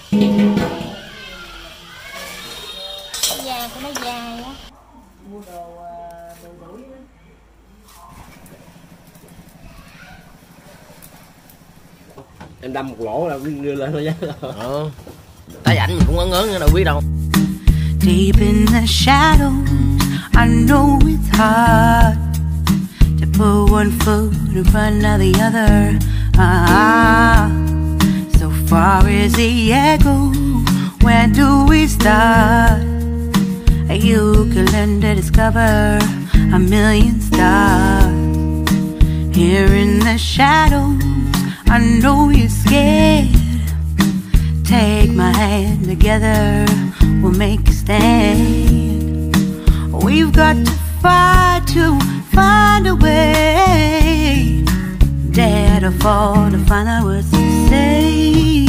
Cái da của nó dai á. Mua đồ đuổi á. Em đâm một lỗ là đưa lên thôi chứ. Tay ảnh mình cũng ớn ớn đâu biết đâu. Deep in the shadows, I know it's hard to put one foot in front of the other. So far as the echo, where do we start? You can learn to discover a million stars. Here in the shadows, I know you're scared. Take my hand, together we'll make a stand. We've got to fight to find a way. Dare to fall to find out what to say.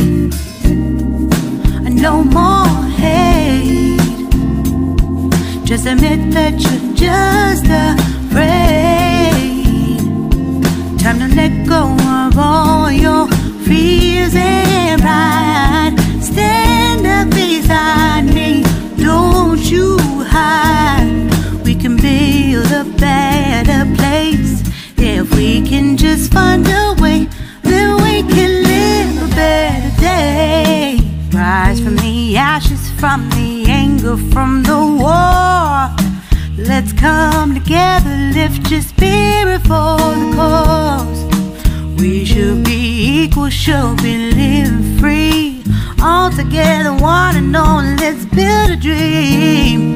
No more hate. Just admit that you're just afraid. Time to let go of all your fears and pride. Stand up beside me, don't you hide. We can build a better place. If we can just find a way, then we can live a better day. Rise from the ashes, from the anger, from the war. Let's come together, lift your spirit for the cause. We should be equal, should be living free. All together, one and all, let's build a dream.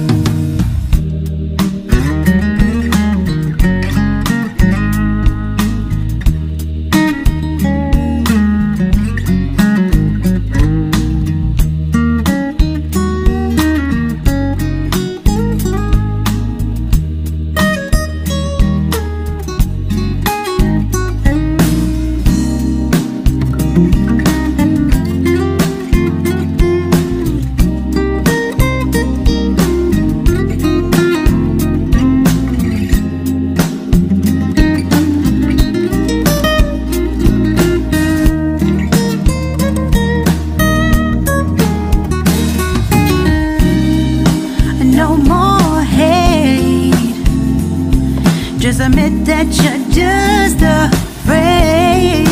Just admit that you're just afraid.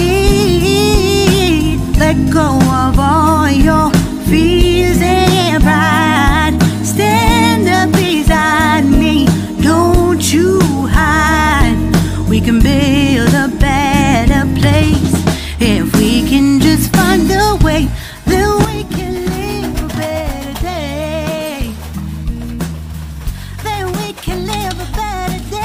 Let go of all your fears and pride. Stand up beside me, don't you hide. We can build a better place. If we can just find a way, then we can live a better day. Then we can live a better day.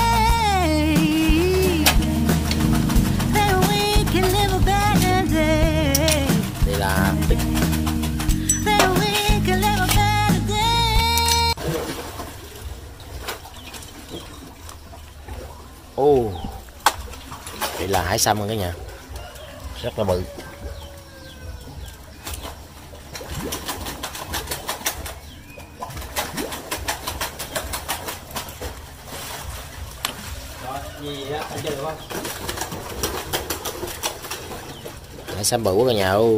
Ồ, đây là hải sâm cả nhà, rất là bự. Hải sâm bự quá cả nhà. Ô,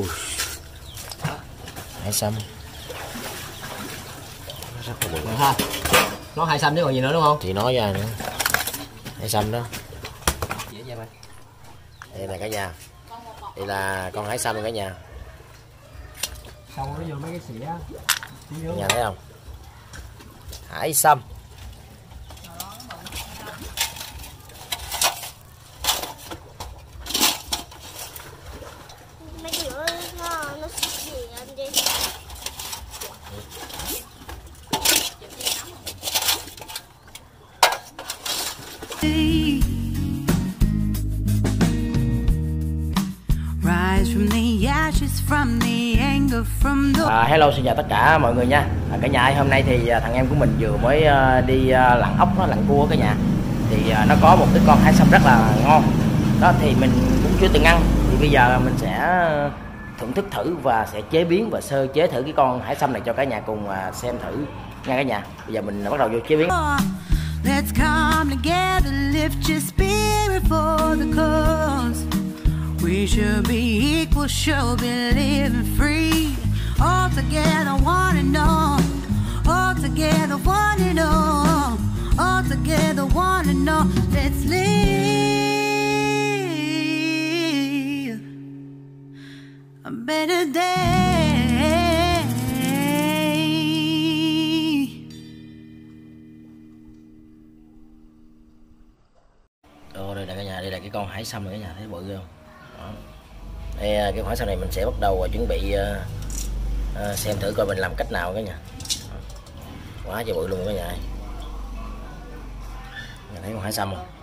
hải sâm rất là bự ha. Nó hải sâm chứ còn gì nữa đúng không? Thì nói ra nữa. Hải sâm đó. Đây là cả nhà. Đây là con hải sâm cả nhà. Xong nó vô mấy cái xỉa. Nhà thấy không? Hải sâm. Mấy cái lửa nó gì anh đi. Hello, xin chào tất cả mọi người nha. Cả nhà hôm nay thì thằng em của mình vừa mới đi lặn ốc, lặn cua cả nhà. Thì nó có một cái con hải sâm rất là ngon. Đó thì mình cũng chưa từng ăn. Thì bây giờ mình sẽ thưởng thức thử và sẽ chế biến và sơ chế thử cái con hải sâm này cho cả nhà cùng xem thử nha cả nhà. Bây giờ mình bắt đầu vô chế biến. Let's come together, lift your spirit for the cause. We should be equal, should be living free. all together one and all, all together one and all, all together one and all. Let's live a better day. Đây là cả nhà, đây là cái con hải sâm này cả nhà, thấy bự không? Đó. Đây, cái hải sâm này mình sẽ bắt đầu chuẩn bị xem thử coi mình làm cách nào cả nhà. Đó. Quá trời bự luôn cả nhà. Nhà thấy con hải sâm không?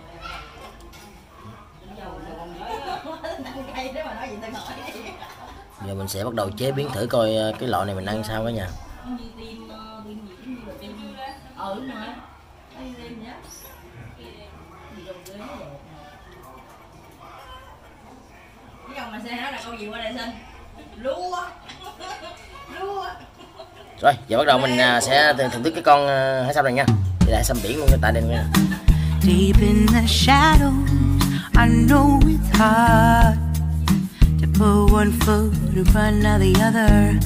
Giờ mình sẽ bắt đầu chế biến thử coi cái loại này mình ăn sao cả nhà. Cái dòng mà xe nói là câu gì qua đây xin? Lúa. Lúa. Rồi, giờ bắt đầu mình sẽ thưởng thức cái con hải sâm này nha. Đây là hải sâm biển luôn tại đây nha. Deep in the shadows, I know it's hard to put one foot in front of the other.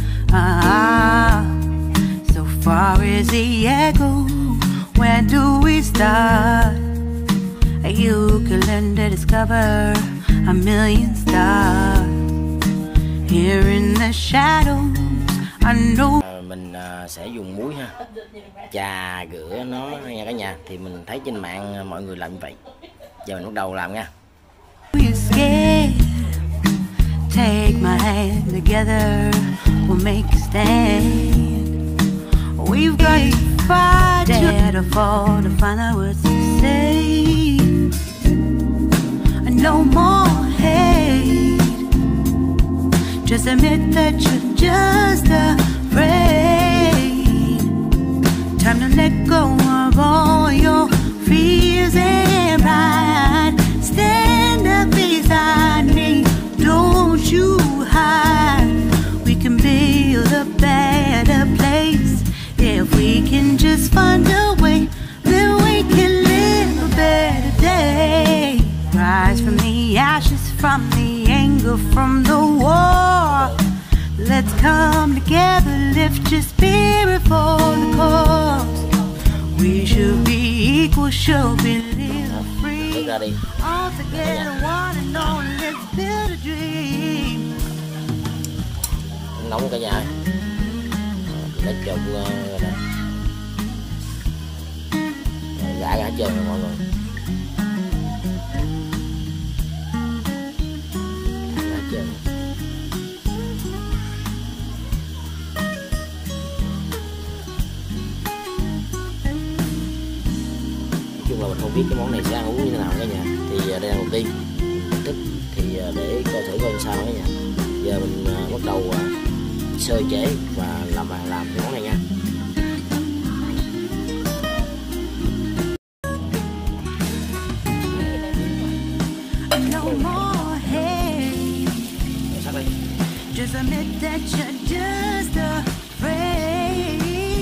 So far is the echo, where do we start? You can learn to discover a million stars. Here in the shadows, I know. Mình sẽ dùng muối ha, chà rửa nó nha cả nhà. Thì mình thấy trên mạng mọi người làm như vậy. Giờ mình bắt đầu làm nha. You scared? Take my hand together, we'll make a stand. We've got to fight, dare to fall to find out what to say. No more hate. Just admit that you're just afraid. Time to let go of all your fears and pride. Stand up beside me, don't you hide. We can build a better place if we can just find a way. Then we can live a better day. Rise from the ashes, from the anger, from the war. Let's come together, lift your spirit for the cause. We should be equal, should be living free. All together, one and all, let's build a dream. Nóng cả nhà. Lấy trộn rồi nè. Gãi cả trơn rồi mọi người. Là mình không biết cái món này sẽ ăn uống như thế nào cả nhà. Thì đây là một tiên thưởng thức thì để coi thử coi sao cả nhà. Giờ mình bắt đầu sơ chế và làm cái món này nha. No more hate. Just admit that you're just afraid.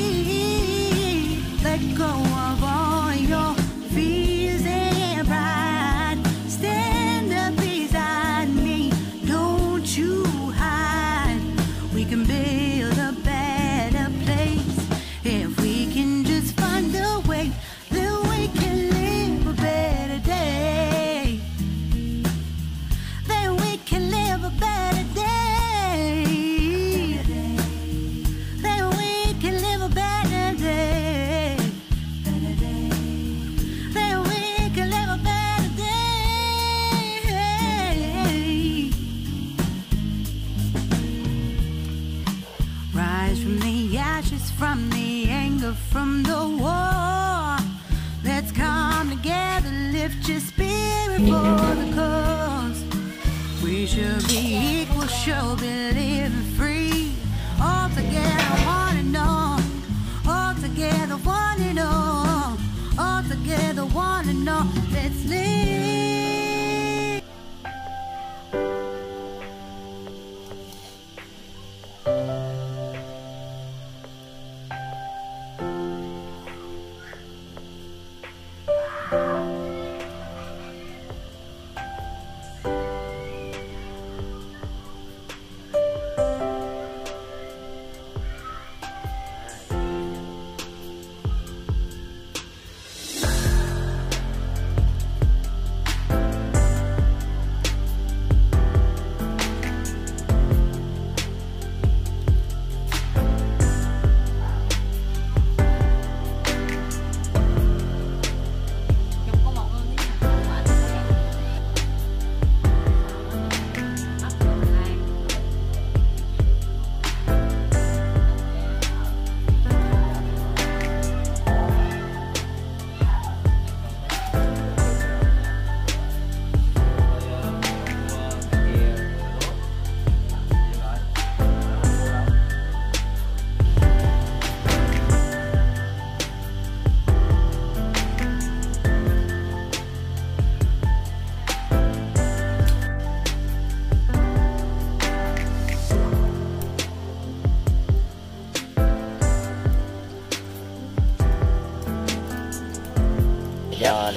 Let go of all your fears and pride. Stand up beside me, don't you hide. We can build a better place if we can just find a way. Then we can live a better day. Then we can live a better day. Then we can live a better day. Then we can live a better day. Rise from the ashes, from the anger, from the war. Let's come together, lift your spirit for the cause. We should be equal, should be living free. All together, one and all. All together, one and all. All together, one and all. Let's live.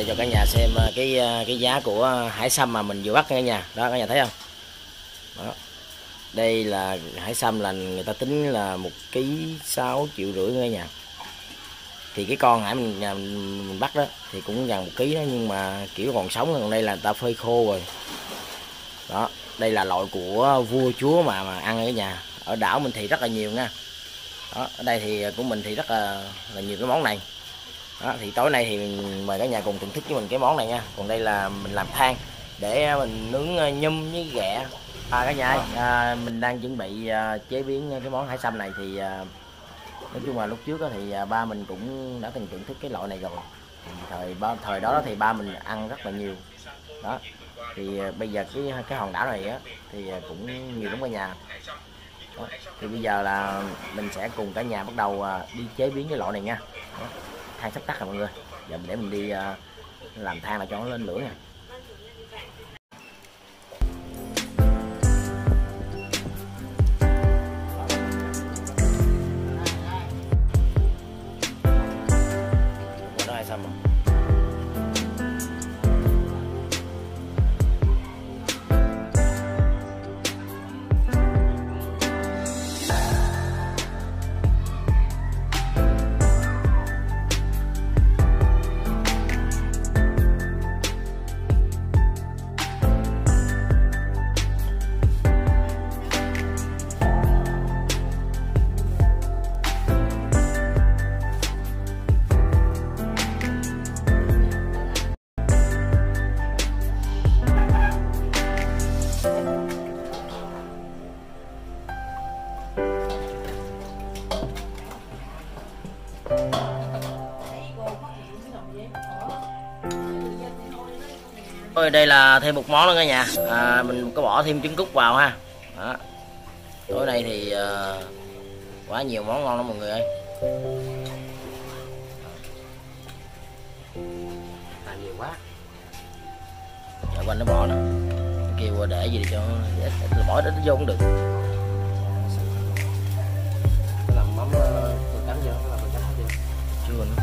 cho cả nhà xem cái giá của hải sâm mà mình vừa bắt cả nhà. Đó cả nhà thấy không? Đó. Đây là hải sâm là người ta tính là 1 kg 6,5 triệu cả nhà. Thì cái con hải mình bắt đó thì cũng gần 1 kg đó, nhưng mà kiểu còn sống, còn đây là người ta phơi khô rồi. Đó, đây là loại của vua chúa mà ăn ở nhà. Ở đảo mình thì rất là nhiều nha. Đó, ở đây thì của mình thì rất là nhiều cái món này. Đó, thì tối nay thì mình mời cả nhà cùng thưởng thức với mình cái món này nha. Còn đây là mình làm than để mình nướng nhum với ghẹ. Cả nhà mình đang chuẩn bị chế biến cái món hải sâm này. Thì nói chung là lúc trước thì ba mình cũng đã từng thưởng thức cái loại này rồi. Thời đó thì ba mình ăn rất là nhiều. Đó, thì bây giờ cái hòn đảo này á thì cũng nhiều lắm cả nhà. Đó, thì bây giờ là mình sẽ cùng cả nhà bắt đầu đi chế biến cái loại này nha. Đó, than sắp tắt rồi mọi người. Giờ để mình đi làm than là cho nó lên lửa nha. Đó hay xong rồi. Đây là thêm một món nữa cả nhà. Mình có bỏ thêm trứng cút vào ha. Đó. Tối nay thì quá nhiều món ngon lắm mọi người ơi. Làm nhiều quá. Giờ quanh nó bò nè. Kêu để gì cho ít bỏ ít vô cũng được. Nó làm mắm tôi cắm vô, nó làm mình cắm vô. Chưa nữa.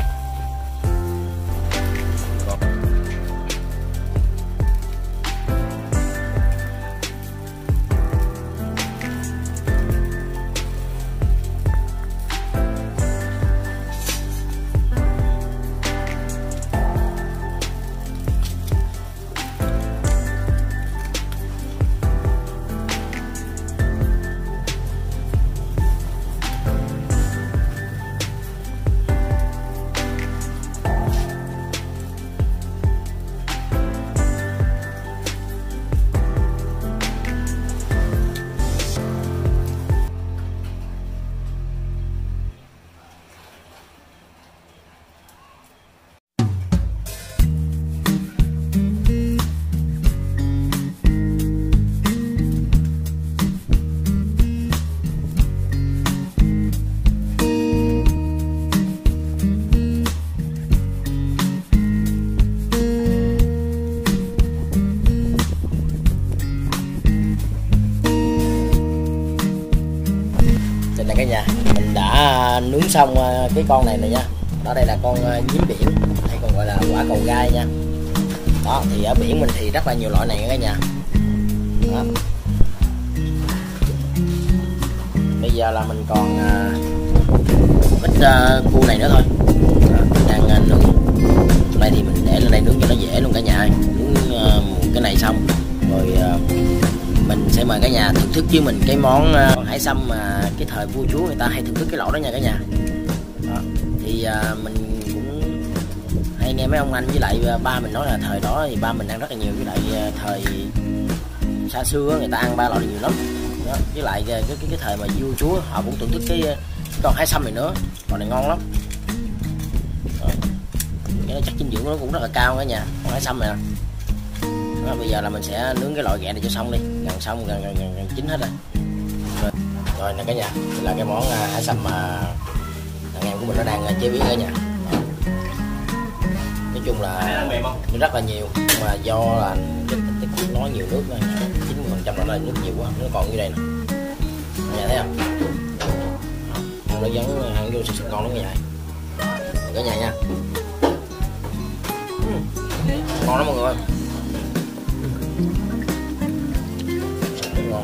Cả nhà mình đã nướng xong cái con này rồi nha. Đó, đây là con nhím biển hay còn gọi là quả cầu gai nha. Đó, thì ở biển mình thì rất là nhiều loại này cả nhà. Đó. Bây giờ là mình còn một ít cua này nữa thôi. Đó, đang nướng. Đây thì mình để lên đây nướng cho nó dễ luôn cả nhà. Nướng cái này xong rồi mình sẽ mời cả nhà thưởng thức với mình cái món con hải sâm mà cái thời vua chúa người ta hay thưởng thức cái loại đó nha cả nhà. Đó. Thì mình cũng hay nghe mấy ông anh với lại ba mình nói là thời đó thì ba mình ăn rất là nhiều, với lại thời xa xưa người ta ăn ba loại nhiều lắm. Đó. Với lại cái thời mà vua chúa họ cũng thưởng thức cái con hải sâm này nữa, con này ngon lắm. Đó. Nó chắc dinh dưỡng của nó cũng rất là cao cả nhà, con hải sâm này nè. Đó, bây giờ là mình sẽ nướng cái loại ghẹ này cho xong đi, gần xong gần chín hết rồi. Rồi nè cả nhà, đây là cái món hải sâm mà thằng em của mình nó đang chế biến cả nhà. Nói chung là rất là nhiều, nhưng mà do là nó nhiều nước, 90% đó là nước nhiều quá, nó còn như đây nè. Cả nhà thấy không? Nó vẫn ăn vô sực ngon lắm cả nhà. Cả nhà nha. ngon lắm mọi người. Ngon.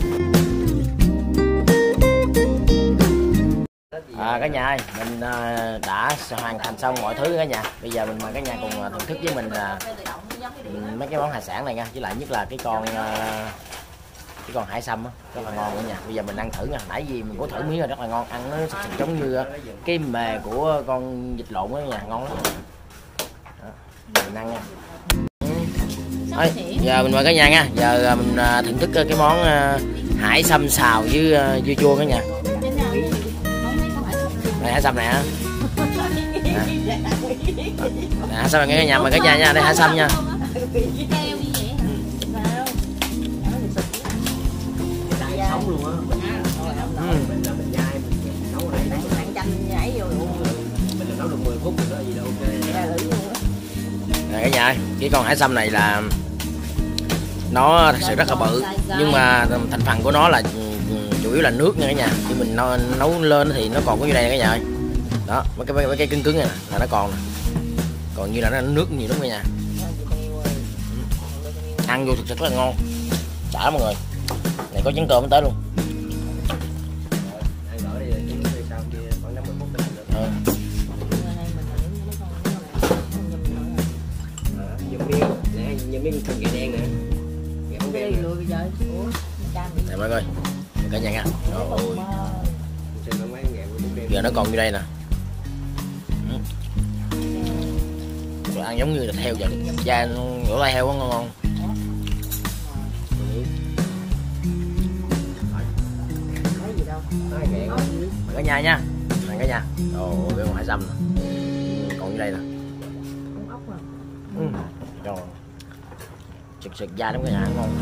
Cả nhà ơi, mình đã hoàn thành xong mọi thứ cả nhà. Bây giờ mình mời cả nhà cùng thưởng thức với mình mấy cái món hải sản này nha, với lại nhất là cái con hải sâm á, rất là ngon cả nhà. Bây giờ mình ăn thử nha. Nãy gì mình có thử miếng rồi, rất là ngon, ăn nó giống như cái mề của con vịt lộn đó nha, ngon lắm. Đó, mình ăn nha. Thôi, giờ mình mời cả nhà nha. Giờ mình thưởng thức cái món hải sâm xào với dưa chua cả nhà. Đây hải sâm nè. Hải sâm nghe cả nhà, mời cả nhà nha. Đây hải sâm nha. Sống luôn á. Mình nhai mình nấu này mình chanh nhảy vô luôn. Mình nấu được 10 phút rồi đó gì đâu ok. Này cả nhà ơi, cái con hải sâm này là nó thật sự rất là bự, nhưng mà thành phần của nó là chủ yếu là nước nha cả nhà. Khi mình nấu lên thì nó còn có như đây cả nhà ơi. Đó, mấy cái cứng này là nó còn nè. Còn như là nó nước nhiều đúng không cả nhà. Ăn vô thực sự rất là ngon. Đã lắm mọi người. Này có chén cơm tới luôn. Ăn gỏi đi rồi sau kia khoảng 50 phút nữa. Dùng miếng nè, dùng miếng con gà đen nè. Gà bông đen. Nè mọi người, cả nhà nha. Rồi. Giờ nó còn như đây nè. Rồi ăn giống như là heo vậy, da lỗ tai heo ngon ngon. Cả nhà nha, này cả nhà. Ồ, cái con hải sâm nè, còn như đây nè. Rồi, sực da lắm cả nhà, ăn ngon.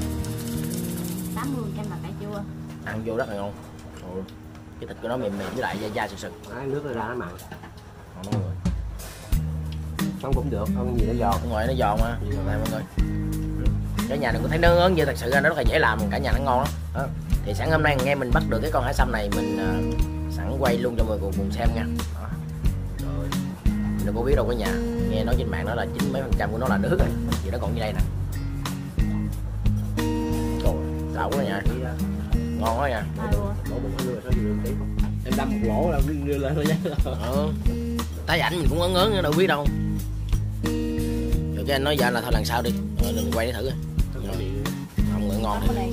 80 trăm mặt cà chua. Ăn vô rất là ngon. Ồ, cái thịt của nó mềm mềm với lại da sực. Nước nó ra nó mặn. Ngon mọi người. Không cũng được, không gì nó giòn. Ở ngoài nó giòn mà. Này mọi người. Cả nhà đừng có thấy nó ớn vậy, thật sự ra nó rất là dễ làm, cả nhà nó ngon lắm. Đó. Thì sẵn hôm nay nghe mình bắt được cái con hải sâm này, mình sẵn quay luôn cho mọi người cùng xem nha. Đó. Rồi. Đừng có biết đâu cả nhà, nghe nói trên mạng nó là 90 mấy % của nó là nước rồi, vì nó còn như đây nè. Trời, đậu quá nha, ngon quá nha. Em đâm một lỗ là đưa lên thôi nhé. Thấy ảnh mình cũng ớn ớn đâu biết đâu. Rồi cái anh nói dạ là thôi lần sau đi, rồi mình quay để thử. Không ngỡ ngon thì.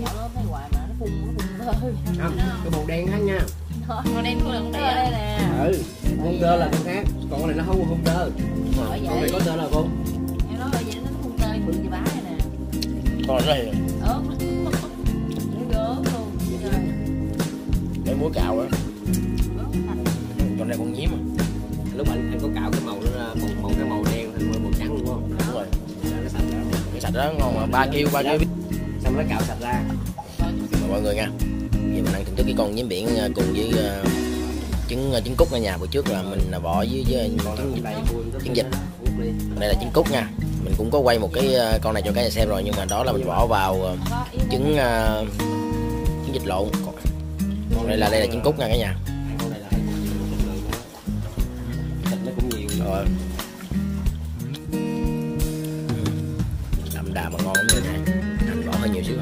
Không, cái màu đen khác nha. Màu đen của lần đĩa nè. Con tơ là con khác, còn con này nó không có con tơ. Con này có tơ là con. Em nói vậy nó không tơi bự như bá này nè. Con này nó Ớt. Nó gớm luôn. để muối cạo á. Con này con nhím à. Lúc anh có cạo cái màu nó ra cái màu đen thành màu trắng luôn không? Đúng rồi. Nó sạch ra. Cái sạch đó ngon mà 3 kg. Xong nó cạo sạch ra. Mọi người nha. Giờ mình ăn thưởng thức cái con nhím biển cùng với trứng cút ở nhà. Bữa trước là mình bỏ với trứng vịt. Đây là trứng cút nha. Mình cũng có quay một cái con này cho cả nhà xem rồi, nhưng mà đó là mình bỏ vào trứng vịt lộn. Còn đây là trứng cút nha cả nhà. Thịt nó cũng nhiều rồi. Đậm đà mà ngon lắm nha. Hành bỏ hơi nhiều xíu.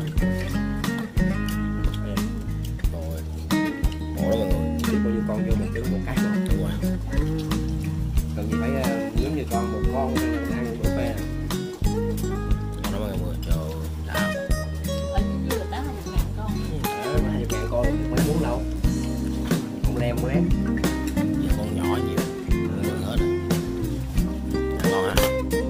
Rồi. Ủa đó mọi người. Chứ bao nhiêu con vô một trứng một cái rồi. Đúng rồi. Cần gì phải giống như con một con ăn bữa phê. Ngon đó mọi người. Trời đã. Ở dưới đó 20.000 con. 20.000 con mấy muốn đâu. Con lem quét. Giờ con nhỏ nhiều. Hết rồi. Ngon hả?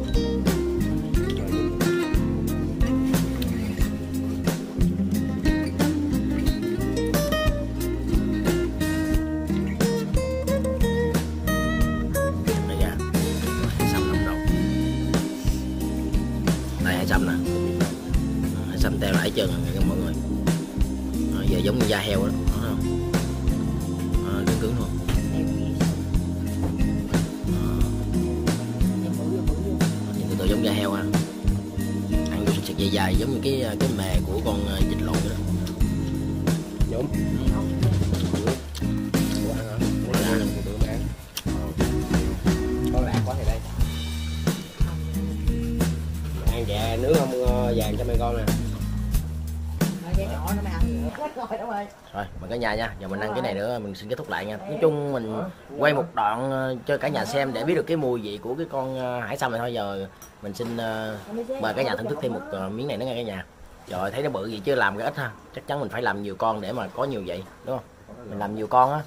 Sâm nè, hải sâm teo lại trơn rồi mọi người. Giờ giống như da heo đó, không? Cứng cứng luôn. Nhìn từ giống da heo ha. Ăn vô sực dài dài giống như cái mề của con vịt lộn đó. Giống. Con lạc quá thì đây. Rồi mời cả nhà nha, giờ mình ăn cái này nữa mình xin kết thúc lại nha. Nói chung mình quay một đoạn cho cả nhà xem để biết được cái mùi vị của cái con hải sâm này thôi. Giờ mình xin mời cả nhà thưởng thức thêm một miếng này nữa nha cả nhà. Rồi thấy nó bự gì chứ làm cái ít ha, chắc chắn mình phải làm nhiều con để mà có nhiều vậy đúng không? Mình làm nhiều con á.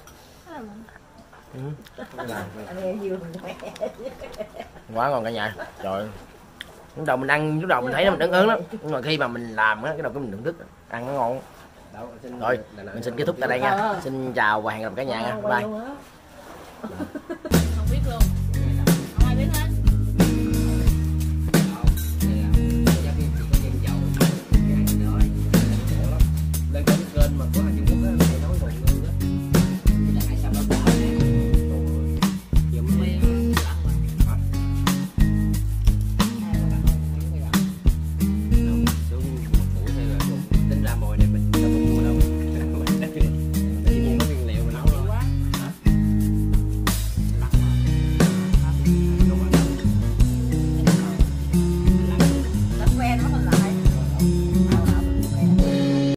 Quá ngon cả nhà. Rồi lúc đầu mình ăn, lúc đầu mình thấy nó mình ớn ớn lắm, nhưng mà khi mà mình làm á cái đầu cái mình thưởng thức ăn nó ngon. Rồi mình xin kết thúc tại đây nha, xin chào và hẹn gặp cả nhà nha, bye. Không biết luôn.